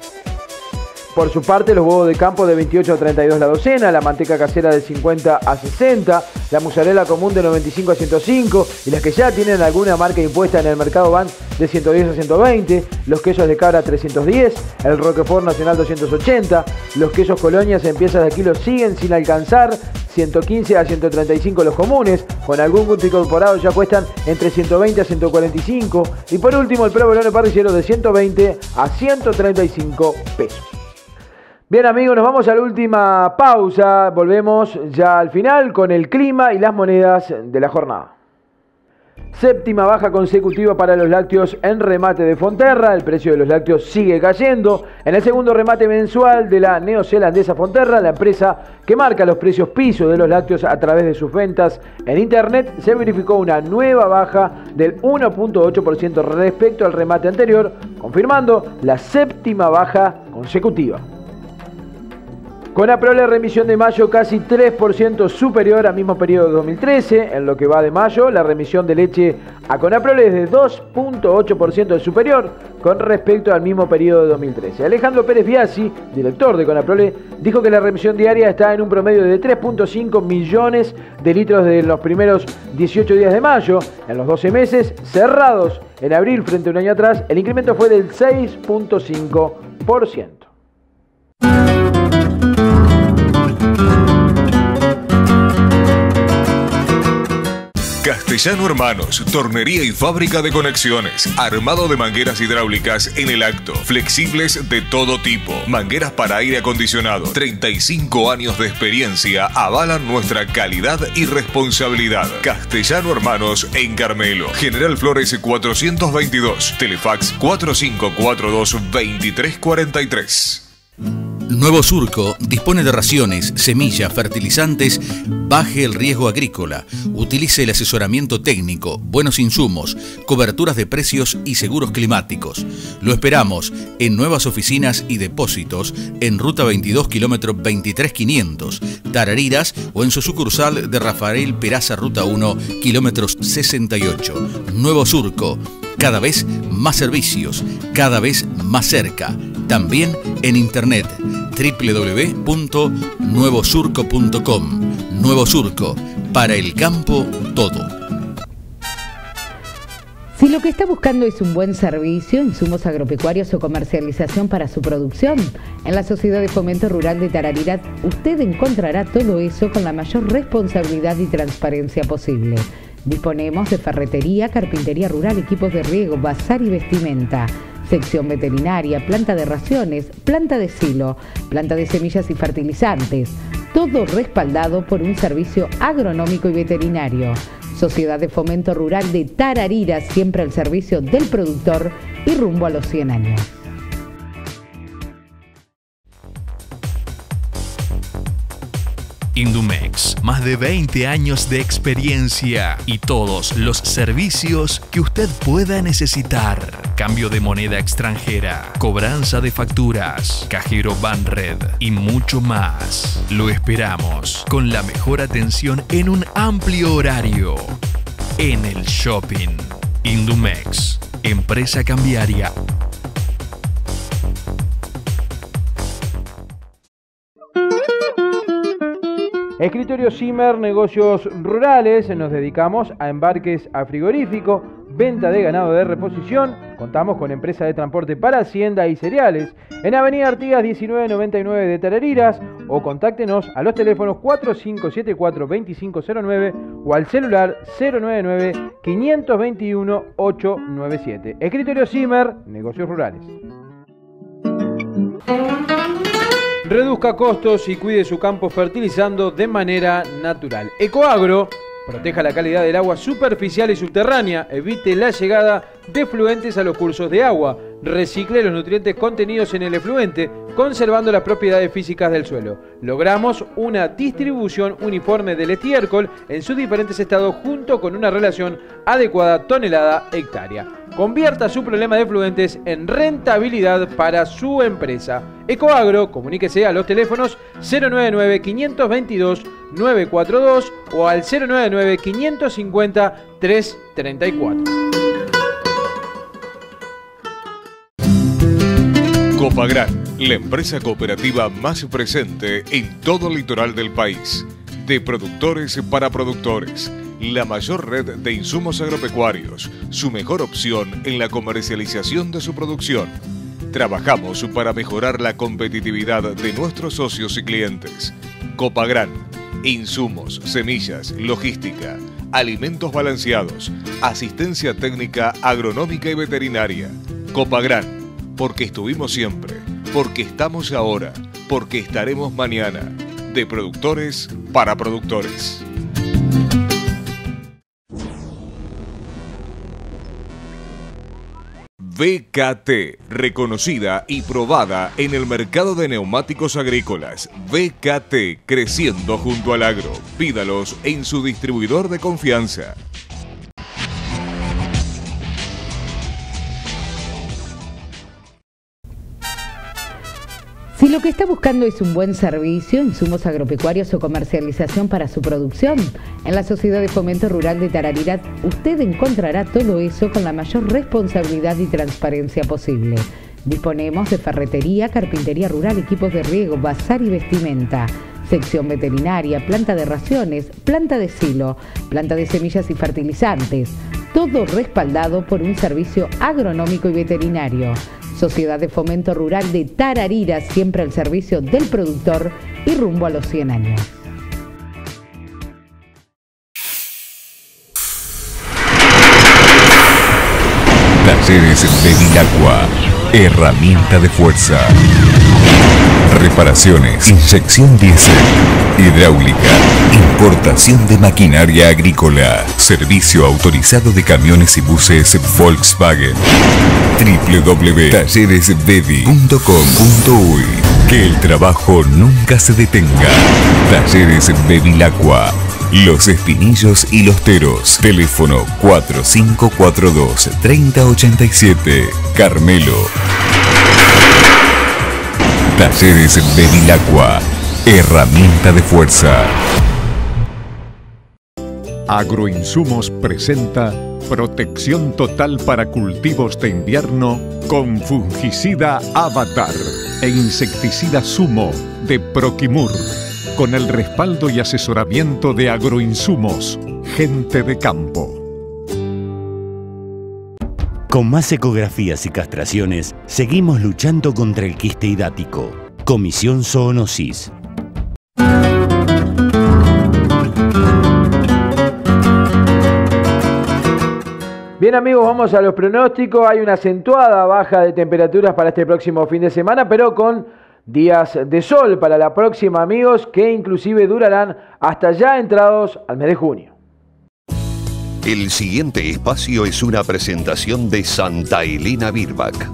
Por su parte, los huevos de campo de veintiocho a treinta y dos la docena, la manteca casera de cincuenta a sesenta, la mozzarella común de noventa y cinco a ciento cinco y las que ya tienen alguna marca impuesta en el mercado van de ciento diez a ciento veinte, los quesos de cabra trescientos diez, el Roquefort Nacional doscientos ochenta, los quesos colonias en piezas de kilo siguen sin alcanzar, ciento quince a ciento treinta y cinco los comunes, con algún gusto incorporado ya cuestan entre ciento veinte a ciento cuarenta y cinco, y por último el provolone parrillero de ciento veinte a ciento treinta y cinco pesos. Bien amigos, nos vamos a la última pausa, volvemos ya al final con el clima y las monedas de la jornada. Séptima baja consecutiva para los lácteos en remate de Fonterra, el precio de los lácteos sigue cayendo. En el segundo remate mensual de la neozelandesa Fonterra, la empresa que marca los precios piso de los lácteos a través de sus ventas en internet, se verificó una nueva baja del uno punto ocho por ciento respecto al remate anterior, confirmando la séptima baja consecutiva. Conaprole, remisión de mayo casi tres por ciento superior al mismo periodo de dos mil trece. En lo que va de mayo, la remisión de leche a Conaprole es de dos punto ocho por ciento superior con respecto al mismo periodo de dos mil trece. Alejandro Pérez Biasi, director de Conaprole, dijo que la remisión diaria está en un promedio de tres punto cinco millones de litros de los primeros dieciocho días de mayo. En los doce meses cerrados en abril frente a un año atrás, el incremento fue del seis punto cinco por ciento. Castellano Hermanos, tornería y fábrica de conexiones, armado de mangueras hidráulicas en el acto, flexibles de todo tipo, mangueras para aire acondicionado, treinta y cinco años de experiencia avalan nuestra calidad y responsabilidad. Castellano Hermanos en Carmelo, General Flores cuatrocientos veintidós, Telefax cuatro cinco cuatro dos, dos tres cuatro tres. Nuevo Surco dispone de raciones, semillas, fertilizantes. Baje el riesgo agrícola. Utilice el asesoramiento técnico, buenos insumos, coberturas de precios y seguros climáticos. Lo esperamos en nuevas oficinas y depósitos en Ruta veintidós, kilómetro veintitrés mil quinientos, Tarariras, o en su sucursal de Rafael Peraza, Ruta uno, kilómetros sesenta y ocho. Nuevo Surco. Cada vez más servicios, cada vez más cerca. También en internet doble u doble u doble u punto nuevo surco punto com. Nuevo Surco, para el campo todo. Si lo que está buscando es un buen servicio, insumos agropecuarios o comercialización para su producción, en la Sociedad de Fomento Rural de Tarariras usted encontrará todo eso con la mayor responsabilidad y transparencia posible. Disponemos de ferretería, carpintería rural, equipos de riego, bazar y vestimenta, sección veterinaria, planta de raciones, planta de silo, planta de semillas y fertilizantes, todo respaldado por un servicio agronómico y veterinario. Sociedad de Fomento Rural de Tarariras, siempre al servicio del productor y rumbo a los cien años. Indumex, más de veinte años de experiencia y todos los servicios que usted pueda necesitar. Cambio de moneda extranjera, cobranza de facturas, cajero Banred y mucho más. Lo esperamos con la mejor atención en un amplio horario. En el shopping. Indumex, empresa cambiaria. Escritorio Zimmer, negocios rurales, nos dedicamos a embarques a frigorífico, venta de ganado de reposición, contamos con empresa de transporte para hacienda y cereales, en Avenida Artigas diecinueve noventa y nueve de Tarariras, o contáctenos a los teléfonos cuatro cinco siete cuatro, dos cinco cero nueve o al celular cero nueve nueve, cinco dos uno, ocho nueve siete. Escritorio Zimmer, negocios rurales. Reduzca costos y cuide su campo fertilizando de manera natural. Ecoagro, proteja la calidad del agua superficial y subterránea, evite la llegada de efluentes a los cursos de agua, recicle los nutrientes contenidos en el efluente, conservando las propiedades físicas del suelo. Logramos una distribución uniforme del estiércol en sus diferentes estados junto con una relación adecuada tonelada-hectárea. Convierta su problema de efluentes en rentabilidad para su empresa. Ecoagro, comuníquese a los teléfonos cero nueve nueve, cinco dos dos, nueve cuatro dos o al cero nueve nueve, cinco cinco cero, tres tres cuatro. Copagran, la empresa cooperativa más presente en todo el litoral del país. De productores para productores, la mayor red de insumos agropecuarios, su mejor opción en la comercialización de su producción. Trabajamos para mejorar la competitividad de nuestros socios y clientes. Copagran, insumos, semillas, logística, alimentos balanceados, asistencia técnica agronómica y veterinaria. Copagran, porque estuvimos siempre, porque estamos ahora, porque estaremos mañana. De productores para productores. V K T, reconocida y probada en el mercado de neumáticos agrícolas. V K T, creciendo junto al agro. Pídalos en su distribuidor de confianza. Si lo que está buscando es un buen servicio, insumos agropecuarios o comercialización para su producción, en la Sociedad de Fomento Rural de Tararirat usted encontrará todo eso con la mayor responsabilidad y transparencia posible. Disponemos de ferretería, carpintería rural, equipos de riego, bazar y vestimenta, sección veterinaria, planta de raciones, planta de silo, planta de semillas y fertilizantes, todo respaldado por un servicio agronómico y veterinario. Sociedad de Fomento Rural de Tarariras, siempre al servicio del productor y rumbo a los cien años. Talleres Bevilacqua, herramienta de fuerza. Reparaciones, inyección diésel, hidráulica, importación de maquinaria agrícola, servicio autorizado de camiones y buses Volkswagen. doble u doble u doble u punto talleres bevi punto com punto uy. Que el trabajo nunca se detenga. Talleres Bevilacqua, Los Espinillos y Los Teros. Teléfono cuatro cinco cuatro dos, tres cero ocho siete. Carmelo. Talleres Bevilacqua, herramienta de fuerza. Agroinsumos presenta protección total para cultivos de invierno con fungicida Avatar e insecticida Sumo de Proquimur, con el respaldo y asesoramiento de Agroinsumos, gente de campo. Con más ecografías y castraciones, seguimos luchando contra el quiste hidático. Comisión Zoonosis. Bien amigos, vamos a los pronósticos. Hay una acentuada baja de temperaturas para este próximo fin de semana, pero con días de sol para la próxima, amigos, que inclusive durarán hasta ya entrados al mes de junio. El siguiente espacio es una presentación de Santa Elena Birbac.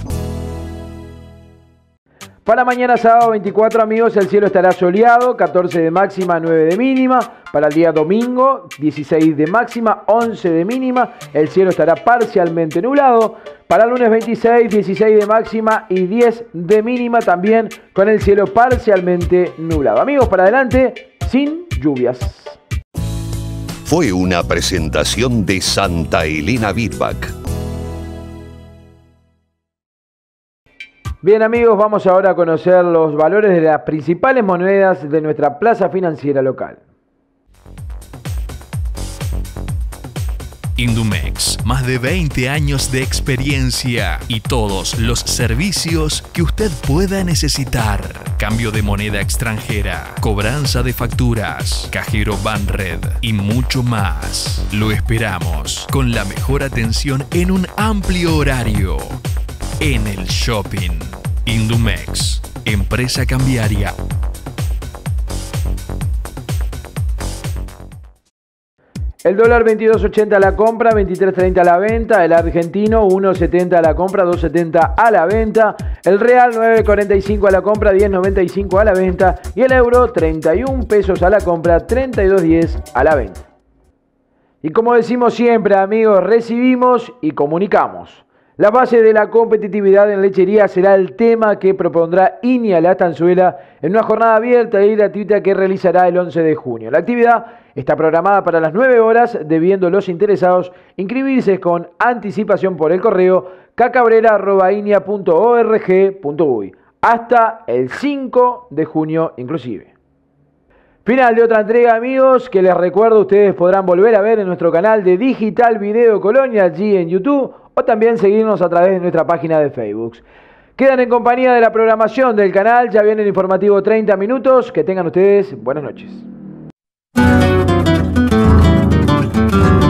Para mañana sábado veinticuatro, amigos, el cielo estará soleado, catorce de máxima, nueve de mínima. Para el día domingo, dieciséis de máxima, once de mínima. El cielo estará parcialmente nublado. Para el lunes veintiséis, dieciséis de máxima y diez de mínima, también con el cielo parcialmente nublado. Amigos, para adelante, sin lluvias. Fue una presentación de Santa Elena Birbac. Bien amigos, vamos ahora a conocer los valores de las principales monedas de nuestra plaza financiera local. Indumex, más de veinte años de experiencia y todos los servicios que usted pueda necesitar. Cambio de moneda extranjera, cobranza de facturas, cajero Banred y mucho más. Lo esperamos con la mejor atención en un amplio horario. En el shopping. Indumex, empresa cambiaria. El dólar veintidós ochenta a la compra, veintitrés treinta a la venta. El argentino uno setenta a la compra, dos setenta a la venta. El real nueve cuarenta y cinco a la compra, diez noventa y cinco a la venta. Y el euro treinta y un pesos a la compra, treinta y dos diez a la venta. Y como decimos siempre, amigos, recibimos y comunicamos. La base de la competitividad en lechería será el tema que propondrá INIA La Estanzuela en una jornada abierta y gratuita que realizará el once de junio. La actividad está programada para las nueve horas, debiendo los interesados inscribirse con anticipación por el correo cacabrera arroba inia punto org punto uy hasta el cinco de junio inclusive. Final de otra entrega, amigos, que les recuerdo ustedes podrán volver a ver en nuestro canal de Digital Video Colonia, allí en YouTube, o también seguirnos a través de nuestra página de Facebook. Quedan en compañía de la programación del canal, ya viene el informativo treinta minutos, que tengan ustedes buenas noches.